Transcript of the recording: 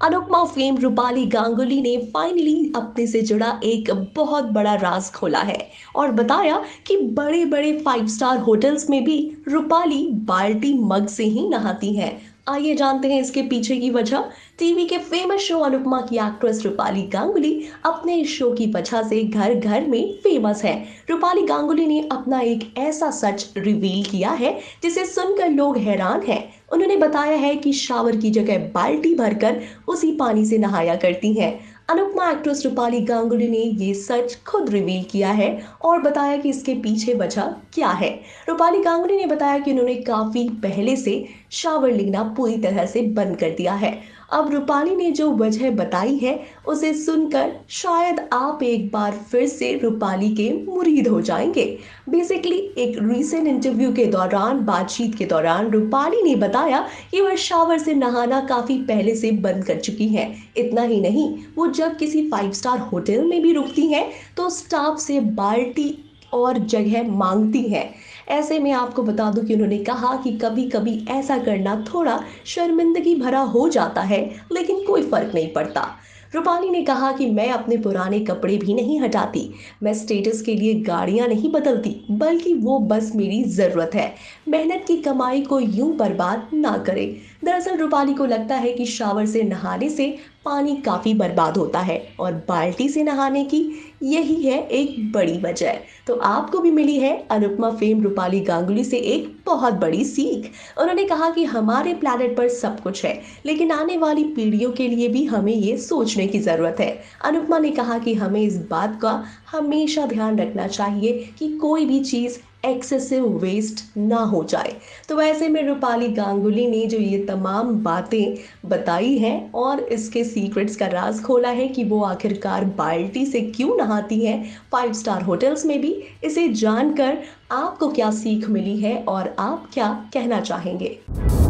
Anupama fame Rupali Ganguly ने finally अपने से जुड़ा एक बहुत बड़ा राज खोला है और बताया कि बड़े बड़े 5 स्टार होटल्स में भी रूपाली बाल्टी मग से ही नहाती हैं। आइए जानते हैं इसके पीछे की वजह। टीवी के फेमस शो अनुपमा की एक्ट्रेस रूपाली गांगुली अपने इस शो की वजह से घर घर में फेमस है। रूपाली गांगुली ने अपना एक ऐसा सच रिवील किया है जिसे सुनकर लोग हैरान हैं। उन्होंने बताया है कि शावर की जगह बाल्टी भरकर उसी पानी से नहाया करती हैं। अनुपमा एक्ट्रेस रूपाली गांगुली ने ये सच खुद रिवील किया है और बताया कि इसके पीछे वजह क्या है। रूपाली गांगुली ने बताया कि उन्होंने काफी पहले से शावर लेना पूरी तरह से बंद कर दिया है। अब रूपाली ने जो वजह बताई है उसे सुनकर शायद आप एक बार फिर से रूपाली के मुरीद हो जाएंगे। बेसिकली एक रीसेंट इंटरव्यू के दौरान बातचीत के दौरान रूपाली ने बताया कि वह शावर से नहाना काफी पहले से बंद कर चुकी हैं। इतना ही नहीं, वो जब किसी 5 स्टार होटल में भी रुकती हैं तो स्टाफ से बाल्टी और जगह मांगती हैं। ऐसे में आपको बता दूं कि उन्होंने कहा कि कभी कभी ऐसा करना थोड़ा शर्मिंदगी भरा हो जाता है, लेकिन कोई फर्क नहीं पड़ता। रूपाली ने कहा कि मैं अपने पुराने कपड़े भी नहीं हटाती, मैं स्टेटस के लिए गाड़ियां नहीं बदलती, बल्कि वो बस मेरी जरूरत है। मेहनत की कमाई को यूं बर्बाद ना करें। दरअसल रूपाली को लगता है कि शावर से नहाने से पानी काफी बर्बाद होता है और बाल्टी से नहाने की यही है एक बड़ी वजह। तो आपको भी मिली है अनुपमा फेम रूपाली गांगुली से एक बहुत बड़ी सीख। उन्होंने कहा कि हमारे प्लैनेट पर सब कुछ है, लेकिन आने वाली पीढ़ियों के लिए भी हमें ये सोचने की जरूरत है। अनुपमा ने कहा कि हमें इस बात का हमेशा ध्यान रखना चाहिए कि कोई भी चीज एक्सेसिव वेस्ट ना हो जाए। तो ऐसे में रूपाली गांगुली ने जो ये तमाम बातें बताई हैं और इसके सीक्रेट्स का राज खोला है कि वो आखिरकार बाल्टी से क्यों नहाती हैं 5 स्टार होटल्स में भी, इसे जानकर आपको क्या सीख मिली है और आप क्या कहना चाहेंगे।